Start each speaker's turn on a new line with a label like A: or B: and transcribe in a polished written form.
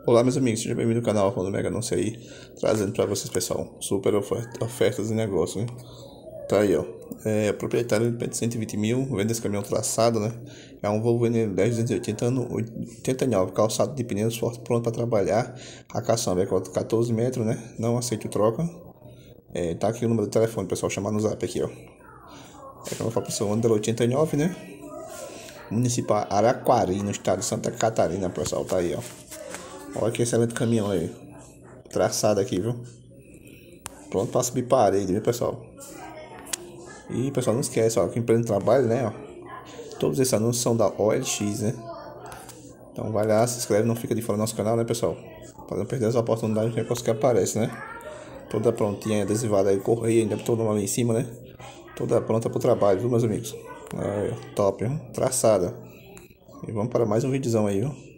A: Olá meus amigos, seja bem-vindo ao canal Ronaldo Mega Anúncio aí, trazendo para vocês pessoal, super ofertas de negócio, hein? Tá aí ó, proprietário de 120 mil, vende esse caminhão traçado, né? É um Volvo NL10 280 ano 89, calçado de pneus forte, pronto para trabalhar, a caçamba é 14 metros, né? Não aceito troca. Tá aqui o número do telefone, pessoal, chamar no zap aqui ó. Como eu falo pessoal, Andela 89, né? Municipal Araquari, no estado de Santa Catarina, pessoal, tá aí ó. Olha que excelente caminhão aí. Traçado aqui, viu? Pronto para subir parede, viu, pessoal? E, pessoal, não esquece, ó, que empresa de trabalho, né, ó. Todos esses anúncios são da OLX, né? Então vai lá, se inscreve, não fica de fora do nosso canal, né, pessoal? Para não perder as oportunidades que aparece, né? Toda prontinha, adesivada aí, correia, ainda todo ali em cima, né? Toda pronta pro trabalho, viu, meus amigos? Top, viu? Traçada. E vamos para mais um videozão aí, viu?